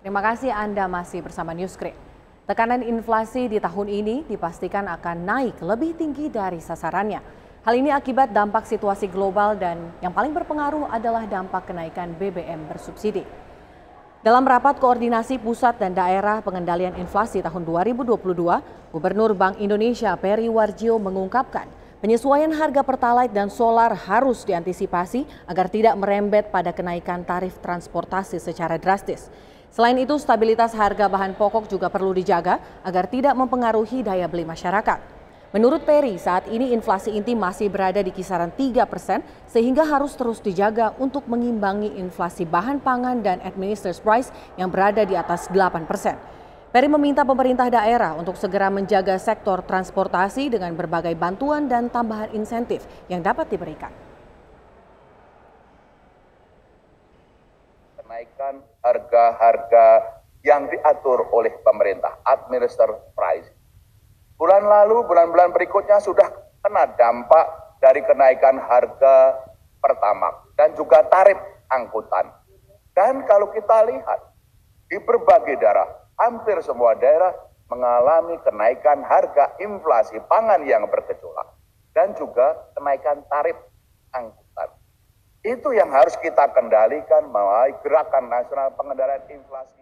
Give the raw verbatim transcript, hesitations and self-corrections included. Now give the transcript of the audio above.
Terima kasih Anda masih bersama Newscreen. Tekanan inflasi di tahun ini dipastikan akan naik lebih tinggi dari sasarannya. Hal ini akibat dampak situasi global dan yang paling berpengaruh adalah dampak kenaikan B B M bersubsidi. Dalam rapat koordinasi pusat dan daerah pengendalian inflasi tahun dua ribu dua puluh dua, Gubernur Bank Indonesia Peri Warjio mengungkapkan penyesuaian harga Pertalite dan solar harus diantisipasi agar tidak merembet pada kenaikan tarif transportasi secara drastis. Selain itu, stabilitas harga bahan pokok juga perlu dijaga agar tidak mempengaruhi daya beli masyarakat. Menurut Peri, saat ini inflasi inti masih berada di kisaran tiga persen sehingga harus terus dijaga untuk mengimbangi inflasi bahan pangan dan administered price yang berada di atas delapan persen. Peri meminta pemerintah daerah untuk segera menjaga sektor transportasi dengan berbagai bantuan dan tambahan insentif yang dapat diberikan. Kenaikan harga-harga yang diatur oleh pemerintah, administered price. Bulan lalu, bulan-bulan berikutnya sudah kena dampak dari kenaikan harga Pertamax dan juga tarif angkutan. Dan kalau kita lihat di berbagai daerah, hampir semua daerah mengalami kenaikan harga inflasi pangan yang bergejolak dan juga kenaikan tarif angkutan. Itu yang harus kita kendalikan melalui gerakan nasional pengendalian inflasi.